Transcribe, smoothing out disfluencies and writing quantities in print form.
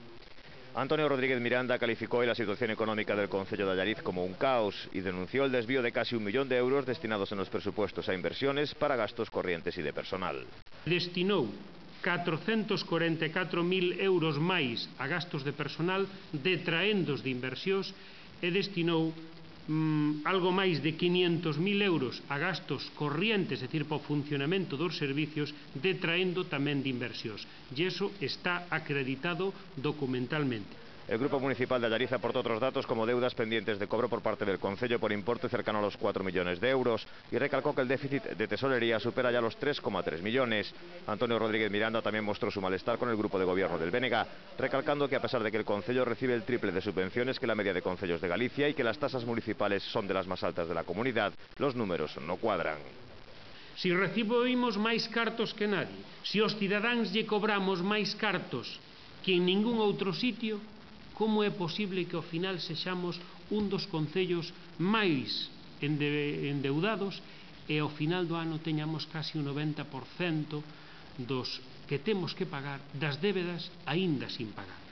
Antonio Rodríguez Miranda calificó hoy la situación económica del concello de Allariz como un caos y denunció el desvío de casi 1 millón de euros destinados en los presupuestos a inversiones para gastos corrientes y de personal. Destinou 444.000 euros máis a gastos de personal detraendos de inversións e destinou algo máis de 500.000 euros a gastos corrientes, é dicir, para o funcionamento dos servicios, detraendo tamén de inversións. E iso está acreditado documentalmente. El Grupo Municipal de Allariz aportó otros datos como deudas pendientes de cobro por parte del concello por importe cercano a los 4 millones de euros y recalcó que el déficit de tesorería supera ya los 3,3 millones. Antonio Rodríguez Miranda también mostró su malestar con el grupo de gobierno del BNG, recalcando que a pesar de que el concello recibe el triple de subvenciones que la media de concellos de Galicia y que las tasas municipales son de las más altas de la comunidad, los números no cuadran. Si recibimos máis cartos que nadie, se os cidadáns lle cobramos máis cartos que en ningún outro sitio, como é posible que ao final sexamos un dos concellos máis endeudados e ao final do ano teñamos casi un 90% dos que temos que pagar das débedas aínda sin pagar?